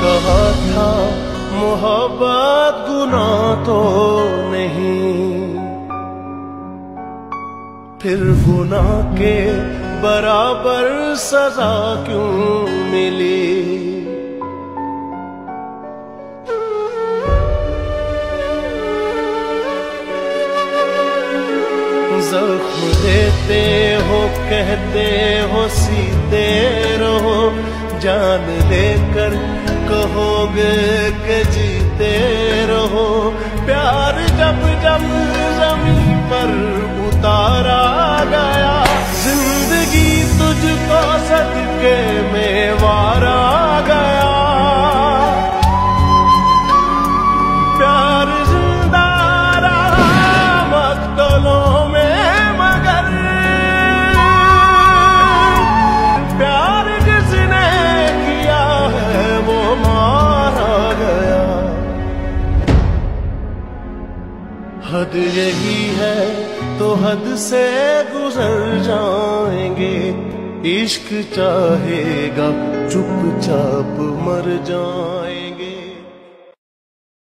कहा था मोहब्बत गुनाह तो नहीं, फिर गुनाह के बराबर सजा क्यों मिली। जख्म देते हो कहते हो सीते रहो, जान लेकर कहोगे कि जीते रहो। प्यार जब जब जमीन पर उतारा गया, जिंदगी तुझको सदके में वारा गया। प्यार जिंदा रहा मक्तलों में, मगर प्यार जिसने किया है वो मारा गया। हद यही है तो हद से गुजर जाएंगे, इश्क चाहेगा चुपचाप मर जाए।